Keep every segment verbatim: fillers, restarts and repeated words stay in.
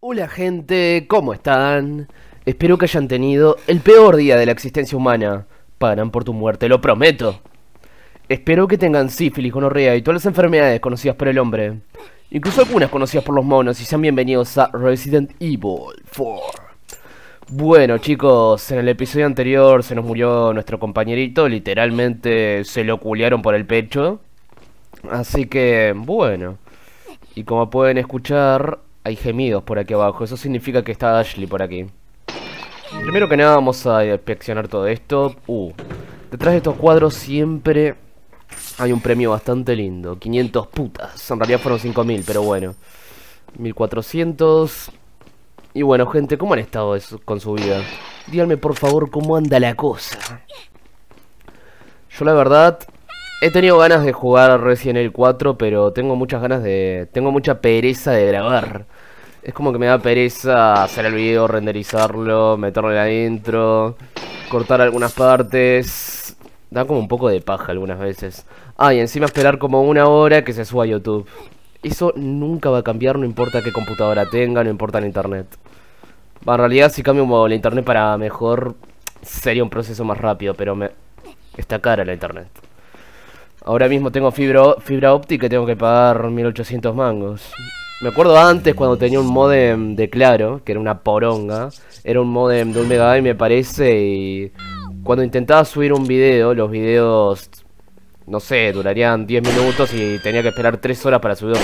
Hola gente, ¿cómo están? Espero que hayan tenido el peor día de la existencia humana. Pagarán por tu muerte, lo prometo. Espero que tengan sífilis, gonorrea y todas las enfermedades conocidas por el hombre. Incluso algunas conocidas por los monos, y sean bienvenidos a Resident Evil cuatro. Bueno chicos, en el episodio anterior se nos murió nuestro compañerito, literalmente se lo culearon por el pecho. Así que, bueno. Y como pueden escuchar, hay gemidos por aquí abajo, eso significa que está Ashley por aquí. Primero que nada vamos a inspeccionar todo esto. Uh, detrás de estos cuadros siempre hay un premio bastante lindo, quinientos putas, en realidad fueron cinco mil, pero bueno, mil cuatrocientos. Y bueno gente, ¿cómo han estado eso con su vida? Díganme por favor cómo anda la cosa. Yo la verdad he tenido ganas de jugar Resident Evil cuatro, pero tengo muchas ganas de... Tengo mucha pereza de grabar. Es como que me da pereza hacer el video, renderizarlo, meterle la intro, cortar algunas partes. Da como un poco de paja algunas veces. Ah, y encima esperar como una hora que se suba a YouTube. Eso nunca va a cambiar, no importa qué computadora tenga, no importa el internet. Va, en realidad si cambio la internet para mejor, sería un proceso más rápido, pero me... está cara la internet. Ahora mismo tengo fibra, fibra óptica y tengo que pagar mil ochocientos mangos. Me acuerdo antes cuando tenía un modem de Claro, que era una poronga. Era un modem de un megabyte me parece, y cuando intentaba subir un video, los videos, no sé, durarían diez minutos y tenía que esperar tres horas para subirlo.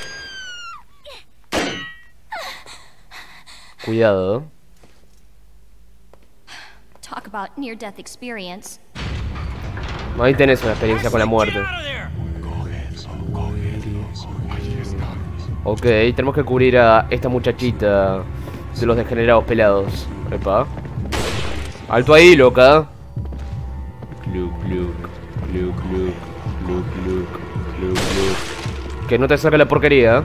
Cuidado. Talk about near-death experience. Ahí tenés una experiencia con la muerte. Ok, tenemos que cubrir a esta muchachita de los degenerados pelados. Epa. Alto ahí, loca. Cluc, cluc, cluc, cluc, cluc, cluc, cluc, cluc. Que no te saque la porquería.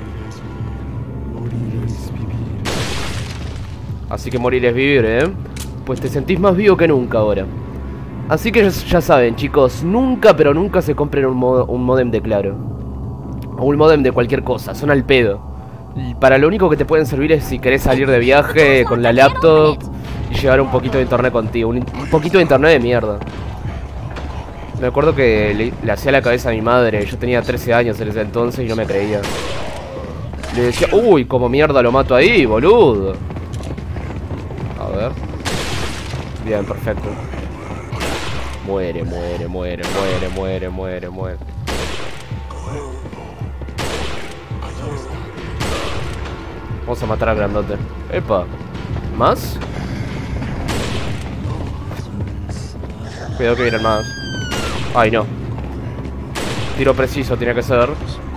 Así que morir es vivir, ¿eh? Pues te sentís más vivo que nunca ahora. Así que ya saben chicos, nunca pero nunca se compren un, mod un modem de Claro. O un modem de cualquier cosa, son al pedo. Y para lo único que te pueden servir es si querés salir de viaje con la laptop y llevar un poquito de internet contigo. Un, un poquito de internet de mierda. Me acuerdo que le, le hacía la cabeza a mi madre, yo tenía trece años en ese entonces y no me creía. Le decía, uy, como mierda lo mato ahí, boludo. A ver. Bien, perfecto. Muere, muere, muere, muere, muere, muere, muere. Vamos a matar al grandote. Epa. ¿Más? Cuidado que vienen más. Ay, no. Tiro preciso tiene que ser.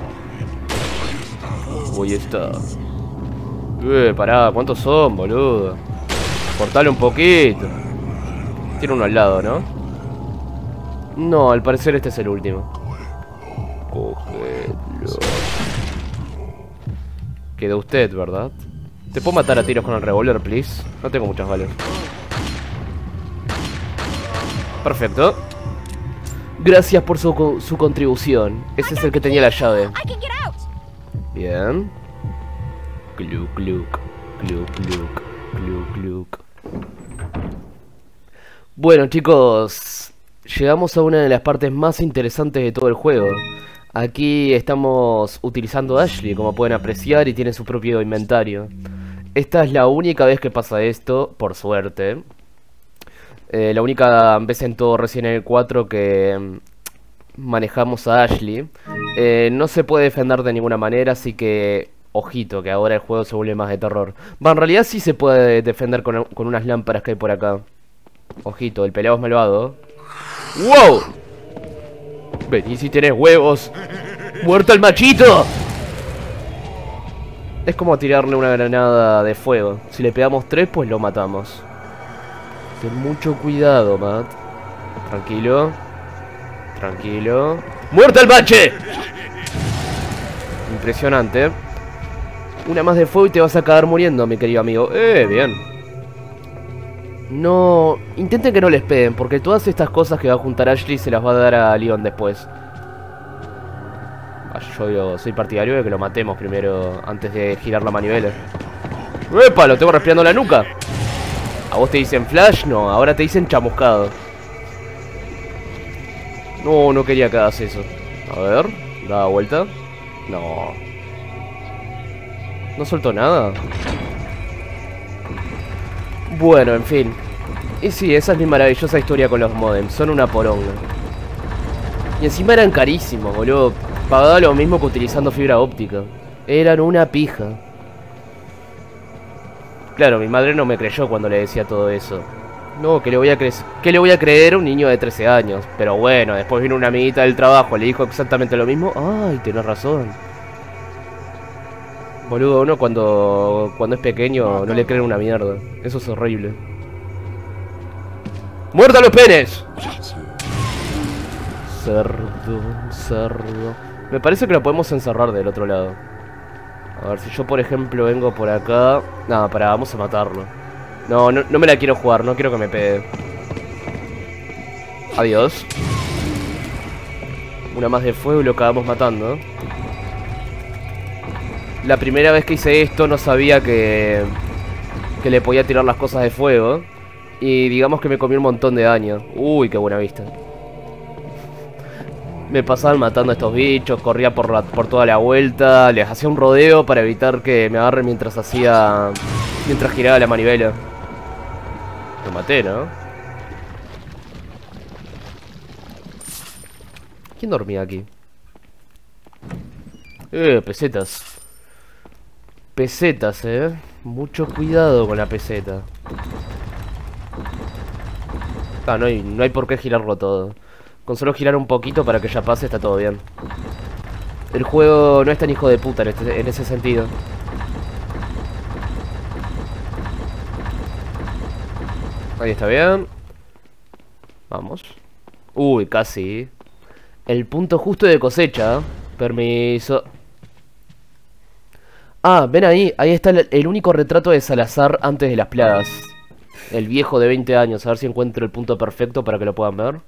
Uy, está. Eh, pará, ¿cuántos son, boludo? Cortale un poquito. Tiene uno al lado, ¿no? No, al parecer este es el último. Cogedlo. Queda usted, ¿verdad? ¿Te puedo matar a tiros con el revólver, please? No tengo muchas balas. Perfecto. Gracias por su, su contribución. Ese es el que tenía la llave. Bien. Cluc, cluc, cluc, cluc, cluc, cluc. Bueno, chicos, llegamos a una de las partes más interesantes de todo el juego. Aquí estamos utilizando a Ashley, como pueden apreciar, y tiene su propio inventario. Esta es la única vez que pasa esto, por suerte. Eh, la única vez en todo Resident Evil cuatro que manejamos a Ashley. Eh, no se puede defender de ninguna manera, así que ojito, que ahora el juego se vuelve más de terror. Va, en realidad sí se puede defender con, con unas lámparas que hay por acá. Ojito, el pelado es malvado. ¡Wow! Vení si tenés huevos. ¡Muerto el machito! Es como tirarle una granada de fuego. Si le pegamos tres, pues lo matamos. Ten mucho cuidado, Matt. Tranquilo. Tranquilo. ¡Muerto el bache! Impresionante. Una más de fuego y te vas a acabar muriendo, mi querido amigo. Eh, bien. No, intenten que no les peguen, porque todas estas cosas que va a juntar Ashley se las va a dar a Leon después. Yo, yo soy partidario de que lo matemos primero antes de girar la manivela. ¡Epa! Lo tengo respirando la nuca. ¿A vos te dicen flash? No, ahora te dicen chamuscado. No, no quería que hagas eso. A ver, da vuelta. No. No soltó nada. Bueno, en fin. Y sí, esa es mi maravillosa historia con los modems. Son una poronga. Y encima eran carísimos, boludo. Pagaba lo mismo que utilizando fibra óptica. Eran una pija. Claro, mi madre no me creyó cuando le decía todo eso. No, que le voy a creer, ¿qué le voy a creer a un niño de trece años? Pero bueno, después vino una amiguita del trabajo, le dijo exactamente lo mismo. Ay, tenés razón. Boludo, uno cuando, cuando es pequeño no le creen una mierda. Eso es horrible. ¡Muerda los penes! Cerdo, cerdo. Me parece que lo podemos encerrar del otro lado. A ver, si yo por ejemplo vengo por acá. Nada, pará, vamos a matarlo. No, no, no me la quiero jugar, no quiero que me pegue. Adiós. Una más de fuego y lo acabamos matando. La primera vez que hice esto no sabía que Que le podía tirar las cosas de fuego. Y digamos que me comí un montón de daño. Uy, qué buena vista. Me pasaban matando a estos bichos, corría por, la, por toda la vuelta, les hacía un rodeo para evitar que me agarren mientras hacía... Mientras giraba la manivela. Lo maté, ¿no? ¿Quién dormía aquí? Eh, pesetas. Pesetas, eh. Mucho cuidado con la peseta. Ah, no hay, no hay por qué girarlo todo. Con solo girar un poquito para que ya pase está todo bien. El juego no es tan hijo de puta en, este, en ese sentido. Ahí está bien. Vamos. Uy, casi. El punto justo de cosecha. Permiso. Ah, ven ahí. Ahí está el, el único retrato de Salazar antes de las plagas. El viejo de veinte años. A ver si encuentro el punto perfecto para que lo puedan ver.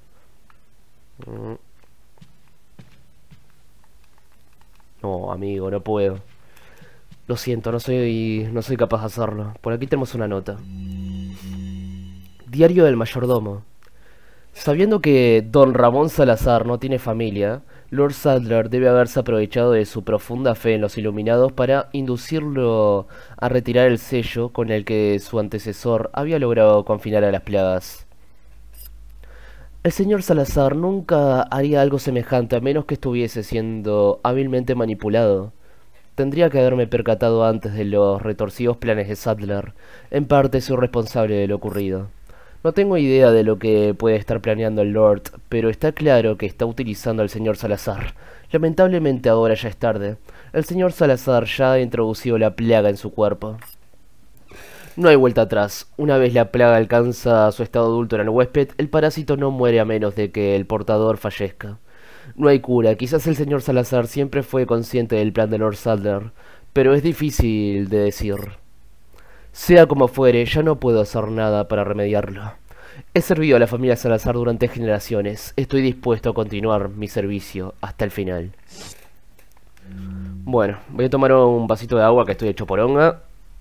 No, amigo, no puedo. Lo siento, no soy, no soy capaz de hacerlo. Por aquí tenemos una nota. Diario del mayordomo. Sabiendo que don Ramón Salazar no tiene familia, Lord Sadler debe haberse aprovechado de su profunda fe en los iluminados para inducirlo a retirar el sello con el que su antecesor había logrado confinar a las plagas. El señor Salazar nunca haría algo semejante a menos que estuviese siendo hábilmente manipulado. Tendría que haberme percatado antes de los retorcidos planes de Sadler. En parte soy responsable de lo ocurrido. No tengo idea de lo que puede estar planeando el Lord, pero está claro que está utilizando al señor Salazar. Lamentablemente ahora ya es tarde. El señor Salazar ya ha introducido la plaga en su cuerpo. No hay vuelta atrás. Una vez la plaga alcanza su estado adulto en el huésped, el parásito no muere a menos de que el portador fallezca. No hay cura. Quizás el señor Salazar siempre fue consciente del plan de Lord Sadler, pero es difícil de decir. Sea como fuere, ya no puedo hacer nada para remediarlo. He servido a la familia Salazar durante generaciones. Estoy dispuesto a continuar mi servicio hasta el final. Bueno, voy a tomar un vasito de agua que estoy hecho poronga.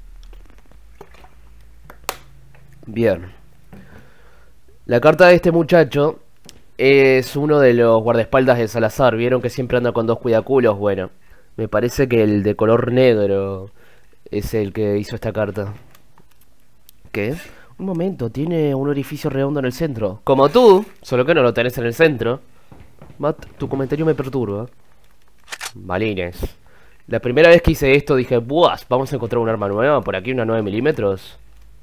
Bien. La carta de este muchacho es uno de los guardaespaldas de Salazar. ¿Vieron que siempre anda con dos cuidaculos? Bueno, me parece que el de color negro es el que hizo esta carta. ¿Qué? Un momento, tiene un orificio redondo en el centro. Como tú, solo que no lo tenés en el centro. Matt, tu comentario me perturba. Balines. La primera vez que hice esto dije, ¡buah! Vamos a encontrar un arma nueva. Por aquí una nueve milímetros.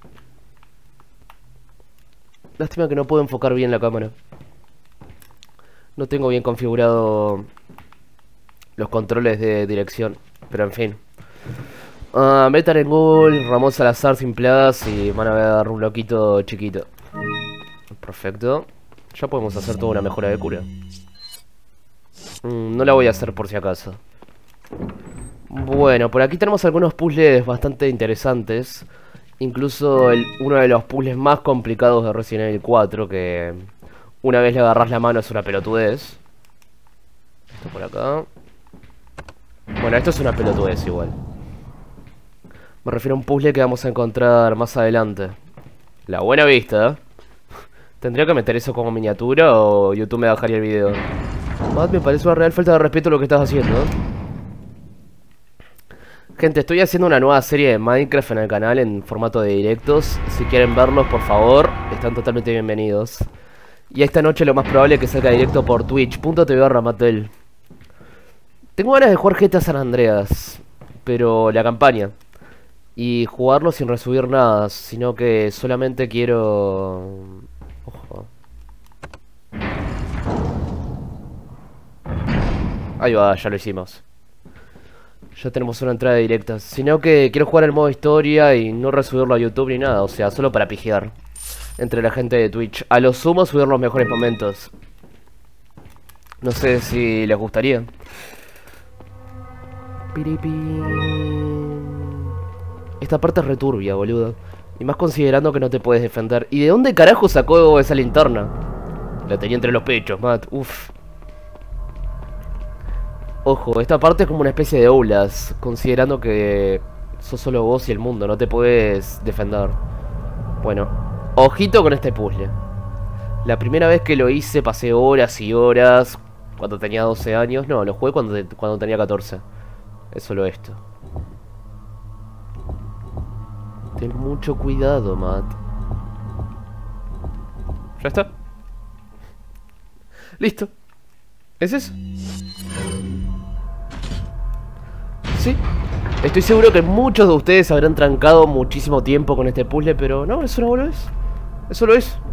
Lástima que no puedo enfocar bien la cámara. No tengo bien configurado los controles de dirección. Pero en fin. Uh, metan en Google Ramón Salazar sin plagas y van a ver un loquito chiquito. Perfecto. Ya podemos hacer toda una mejora de cura. mm, No la voy a hacer por si acaso. Bueno, por aquí tenemos algunos puzzles bastante interesantes. Incluso el, uno de los puzzles más complicados de Resident Evil cuatro, que una vez le agarras la mano es una pelotudez. Esto por acá. Bueno, esto es una pelotudez igual. Me refiero a un puzzle que vamos a encontrar más adelante. La buena vista, ¿eh? ¿Tendría que meter eso como miniatura o YouTube me bajaría el video? Matt, me parece una real falta de respeto lo que estás haciendo. Gente, estoy haciendo una nueva serie de Minecraft en el canal en formato de directos. Si quieren verlos, por favor, están totalmente bienvenidos. Y esta noche lo más probable es que salga directo por twitch punto tv barra Mattel. Tengo ganas de jugar G T A San Andreas, pero la campaña. Y jugarlo sin resubir nada, sino que solamente quiero... Ojo. Ahí va, ya lo hicimos. Ya tenemos una entrada directa. Sino que quiero jugar el modo historia y no resubirlo a YouTube ni nada. O sea, solo para pijear entre la gente de Twitch. A lo sumo subir los mejores momentos. No sé si les gustaría. Esta parte es returbia, boludo. Y más considerando que no te puedes defender. ¿Y de dónde carajo sacó esa linterna? La tenía entre los pechos, Matt. Uff. Ojo, esta parte es como una especie de Outlast, considerando que sos solo vos y el mundo, no te puedes defender. Bueno, ojito con este puzzle. La primera vez que lo hice pasé horas y horas cuando tenía doce años. No, lo jugué cuando, cuando tenía catorce. Es solo esto. Ten mucho cuidado, Matt. ¿Ya está? Listo. ¿Es eso? Sí. Estoy seguro que muchos de ustedes habrán trancado muchísimo tiempo con este puzzle, pero no, eso no lo es. Eso lo es.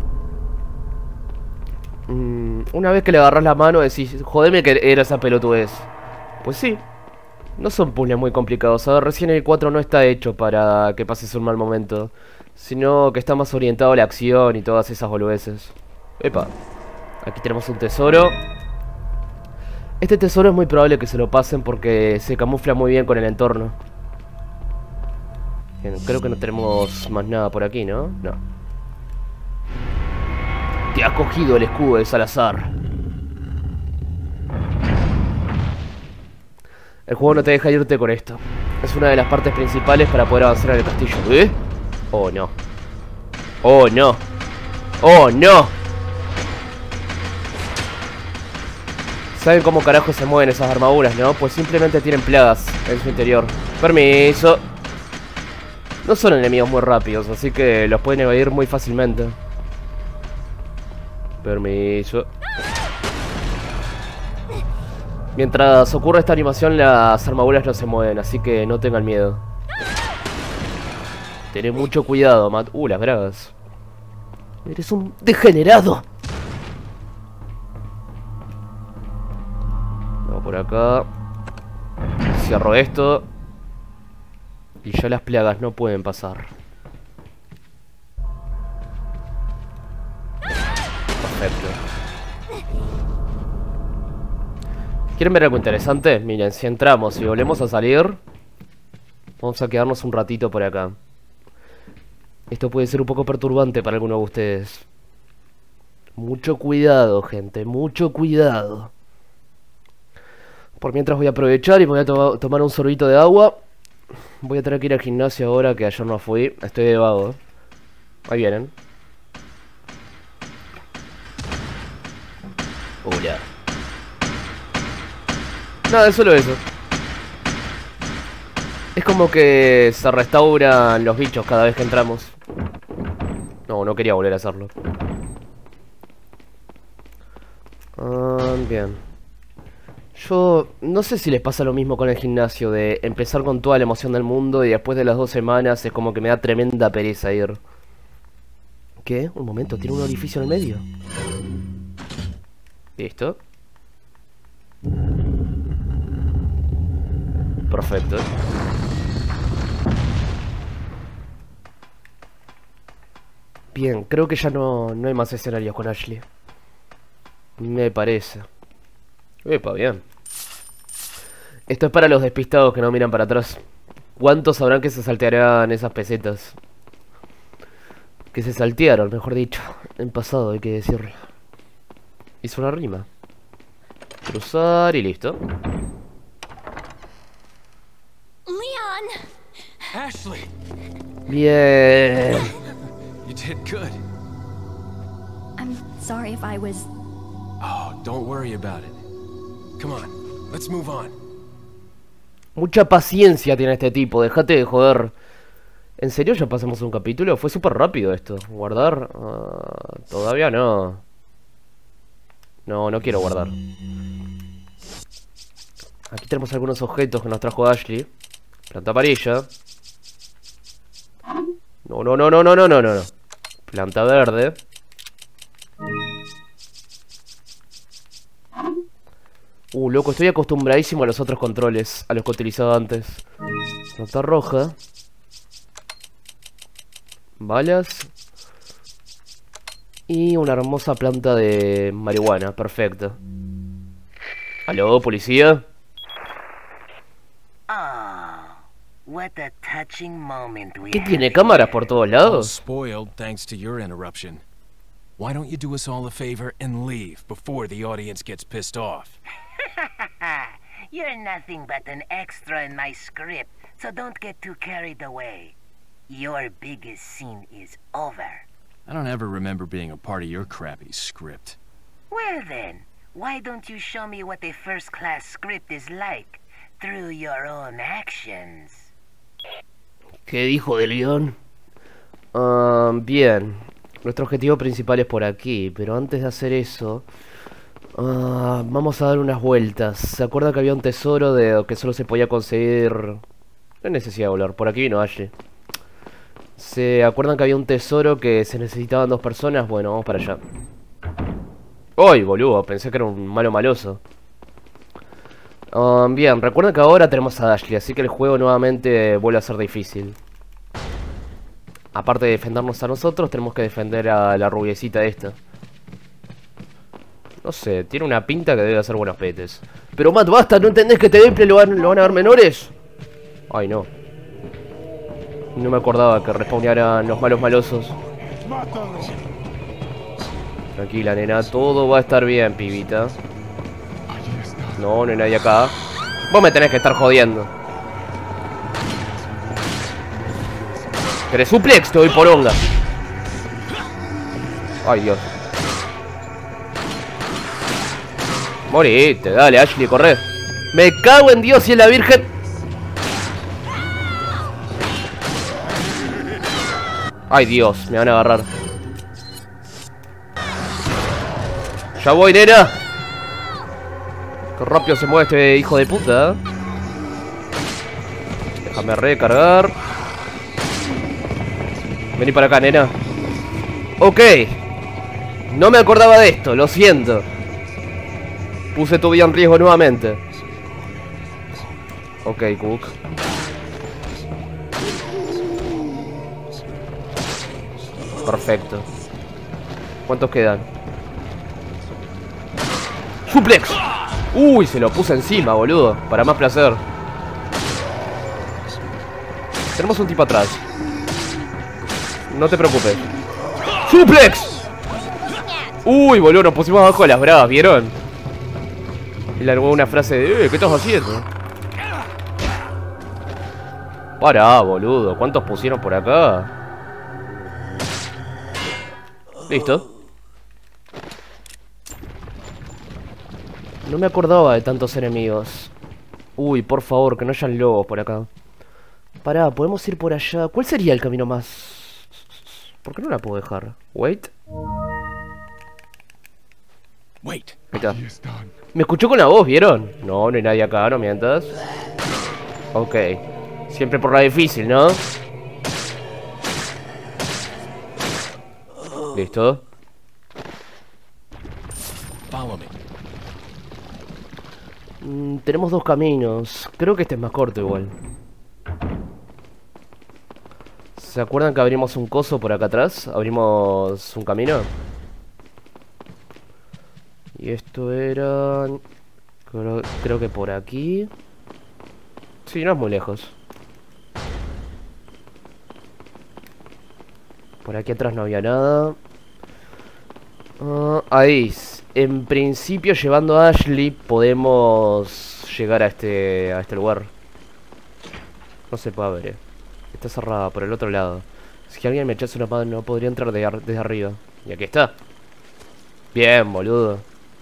Mm, una vez que le agarras la mano decís, jodeme que era esa pelotudez. Pues sí. No son puzzles muy complicados. A ver, recién el cuatro no está hecho para que pases un mal momento, sino que está más orientado a la acción y todas esas boludeces. Epa. Aquí tenemos un tesoro. Este tesoro es muy probable que se lo pasen porque se camufla muy bien con el entorno. Bien, creo que no tenemos más nada por aquí, ¿no? No. Te ha cogido el escudo de Salazar. El juego no te deja irte con esto. Es una de las partes principales para poder avanzar en el castillo. ¿Eh? Oh, no. Oh, no. Oh, no. ¿Saben cómo carajo se mueven esas armaduras, no? Pues simplemente tienen plagas en su interior. Permiso. No son enemigos muy rápidos, así que los pueden evadir muy fácilmente. Permiso. Mientras ocurre esta animación, las armaduras no se mueven, así que no tengan miedo. Tené mucho cuidado, Matt. Uh, las bragas. Eres un degenerado. Vamos por acá. Cierro esto. Y ya las plagas no pueden pasar. Perfecto. ¿Quieren ver algo interesante? Miren, si entramos y volvemos a salir, vamos a quedarnos un ratito por acá. Esto puede ser un poco perturbante para algunos de ustedes. Mucho cuidado, gente, mucho cuidado. Por mientras voy a aprovechar y voy a to tomar un sorbito de agua. Voy a tener que ir al gimnasio ahora, que ayer no fui. Estoy de vago. Ahí vienen. Hola. Nada, es solo eso. Es como que se restauran los bichos cada vez que entramos. No, no quería volver a hacerlo. Ah, bien. Yo no sé si les pasa lo mismo con el gimnasio, de empezar con toda la emoción del mundo y después de las dos semanas es como que me da tremenda pereza ir. ¿Qué? Un momento, tiene un orificio en el medio. Listo. Perfecto. Bien, creo que ya no, no hay más escenarios con Ashley. Me parece. Epa, bien. Esto es para los despistados que no miran para atrás. ¿Cuántos sabrán que se saltearán esas pesetas? Que se saltearon, mejor dicho. En pasado, hay que decirlo. Hizo una rima. Cruzar y listo. Leon! Ashley! Bien. You did good. I'm sorry if I was... Oh, don't worry about it. Come on, let's move on. Mucha paciencia tiene este tipo, déjate de joder. ¿En serio ya pasamos un capítulo? Fue súper rápido esto. ¿Guardar? Uh, todavía no. No, no quiero guardar. Aquí tenemos algunos objetos que nos trajo Ashley. Planta amarilla. No, no, no, no, no, no, no, no. Planta verde. Uh, loco, estoy acostumbradísimo a los otros controles, a los que he utilizado antes. Nota roja. Balas. Y una hermosa planta de marihuana, perfecto. ¿Aló, policía? Ah, what a touching moment we ¿Qué have tiene cámaras por todos All lados? spoiled thanks to your interruption. Why don't you do us all a favor and leave before the audience gets pissed off? You're nothing but an extra in my script, so don't get too carried away. Your biggest scene is over. I don't ever remember being a part of your crappy script. Well then, why don't you show me what a first-class script is like through your own actions? ¿Qué dijo del guión? Ah, bien. Nuestro objetivo principal es por aquí, pero antes de hacer eso... ah, vamos a dar unas vueltas. ¿Se acuerda que había un tesoro de que solo se podía conseguir? No hay necesidad de volar, por aquí vino Ashley. ¿Se acuerdan que había un tesoro que se necesitaban dos personas? Bueno, vamos para allá. ¡Uy, boludo! Pensé que era un malo maloso. Um, bien, recuerden que ahora tenemos a Ashley, así que el juego nuevamente vuelve a ser difícil. Aparte de defendernos a nosotros, tenemos que defender a la rubiecita esta. No sé, tiene una pinta que debe hacer buenos petes. Pero Matt, basta, ¿no entendés que este gameplay lo van, lo van a ver menores? Ay, no. No me acordaba que respawnearan los malos malosos. Tranquila, nena, todo va a estar bien, pibita. No, no hay nadie acá. Vos me tenés que estar jodiendo. ¿Querés suplex? Te doy poronga. Ay, Dios. Morite, dale, Ashley, corre. Me cago en Dios y en la Virgen. Ay, Dios, me van a agarrar. Ya voy, nena. Qué rápido se mueve este hijo de puta. Déjame recargar. Vení para acá, nena. Ok. No me acordaba de esto, lo siento. Puse tu vida en riesgo nuevamente. Ok, Cook. Perfecto. ¿Cuántos quedan? ¡Suplex! Uy, se lo puse encima, boludo. Para más placer. Tenemos un tipo atrás. No te preocupes. ¡Suplex! Uy, boludo, nos pusimos abajo de las bravas, ¿vieron? Y largó una frase de, eh, ¿qué estás haciendo? Pará, boludo, ¿cuántos pusieron por acá? Listo. No me acordaba de tantos enemigos. Uy, por favor, que no hayan lobos por acá. Pará, podemos ir por allá. ¿Cuál sería el camino más...? ¿Por qué no la puedo dejar? Wait. Wait. Ahí está. Me escuchó con la voz, ¿vieron? No, no hay nadie acá, no mientas. Ok. Siempre por la difícil, ¿no? Listo. Follow me. Mm, tenemos dos caminos. Creo que este es más corto igual. ¿Se acuerdan que abrimos un coso por acá atrás? Abrimos un camino. Y esto era... Creo, creo que por aquí. Sí, no es muy lejos. Por aquí atrás no había nada. Uh, ahí. En principio, llevando a Ashley, podemos llegar a este, a este lugar. No se puede abrir. Está cerrada por el otro lado. Si alguien me echase una mano, podría entrar de ar desde arriba. Y aquí está. Bien, boludo.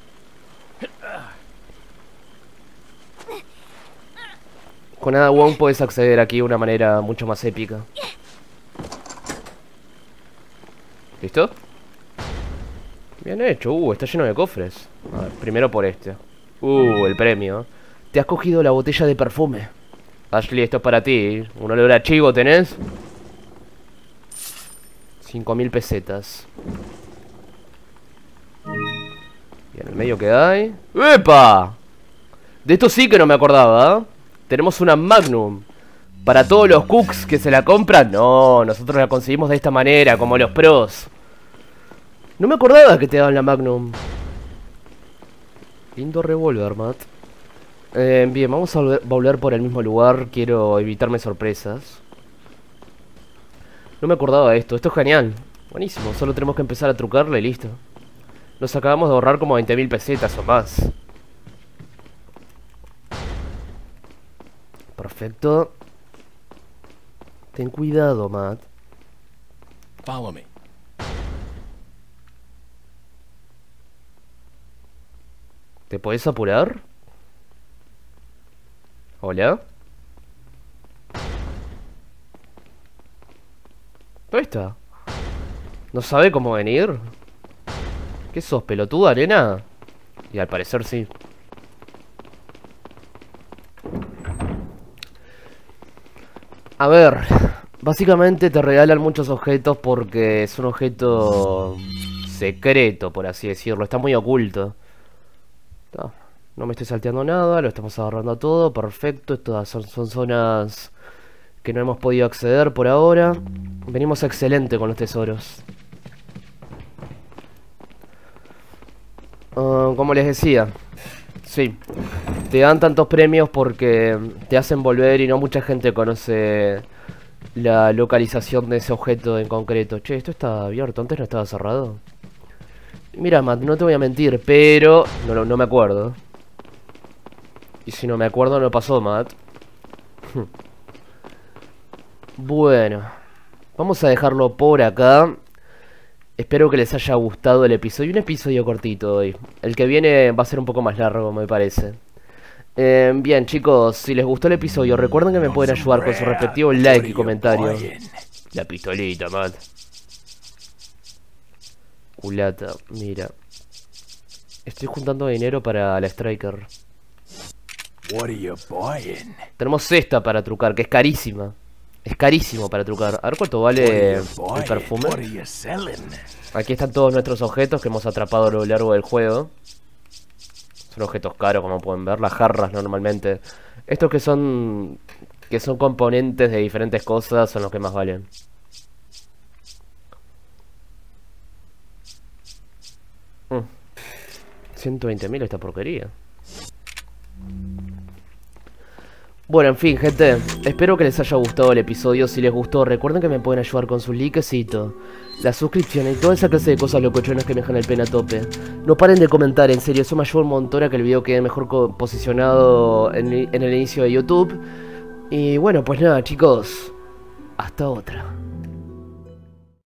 Con Ada Wong puedes acceder aquí de una manera mucho más épica. ¿Listo? Bien hecho. Uh, está lleno de cofres. A ver, primero por este. Uh, el premio. Te has cogido la botella de perfume. Ashley, esto es para ti. Un olor a chivo tenés. Cinco mil pesetas. Y en el medio que hay. ¡Epa! De esto sí que no me acordaba, ¿eh? Tenemos una Magnum. Para todos los cooks que se la compran. No, nosotros la conseguimos de esta manera, como los pros. No me acordaba que te daban la Magnum. Lindo revólver, Matt. Eh, bien, vamos a volver, volver por el mismo lugar. Quiero evitarme sorpresas. No me acordaba de esto. Esto es genial. Buenísimo. Solo tenemos que empezar a trucarle y listo. Nos acabamos de ahorrar como veinte mil pesetas o más. Perfecto. Ten cuidado, Matt. Follow me. ¿Te podés apurar? ¿Hola? ¿Dónde está? ¿No sabe cómo venir? ¿Qué sos, pelotuda, arena? Y al parecer sí. A ver, básicamente te regalan muchos objetos porque es un objeto secreto, por así decirlo. Está muy oculto. No, no me estoy salteando nada, lo estamos agarrando todo, perfecto. Estas son, son zonas que no hemos podido acceder por ahora. Venimos excelente con los tesoros. Uh, como les decía, sí, te dan tantos premios porque te hacen volver y no mucha gente conoce la localización de ese objeto en concreto. Che, esto está abierto, antes no estaba cerrado. Mira, Matt, no te voy a mentir, pero no, no me acuerdo. Y si no me acuerdo, no pasó, Matt. Bueno, vamos a dejarlo por acá. Espero que les haya gustado el episodio. Un episodio cortito hoy. El que viene va a ser un poco más largo, me parece. eh, Bien, chicos, si les gustó el episodio, recuerden que me pueden ayudar con su respectivo like y comentario. La pistolita, Matt. Culata, mira. Estoy juntando dinero para la Striker. What are you buying? Tenemos esta para trucar, que es carísima. Es carísimo para trucar. A ver cuánto vale el perfume. Aquí están todos nuestros objetos que hemos atrapado a lo largo del juego. Son objetos caros, como pueden ver. Las jarras normalmente. Estos que son que son componentes de diferentes cosas son los que más valen. Mm. ciento veinte mil esta porquería. Bueno, en fin, gente, espero que les haya gustado el episodio. Si les gustó, recuerden que me pueden ayudar con su likecito, la suscripción y toda esa clase de cosas locochonas que me dejan el pene a tope. No paren de comentar, en serio, eso me ayuda un montón a que el video quede mejor posicionado en, en el inicio de YouTube. Y bueno, pues nada, chicos, hasta otra.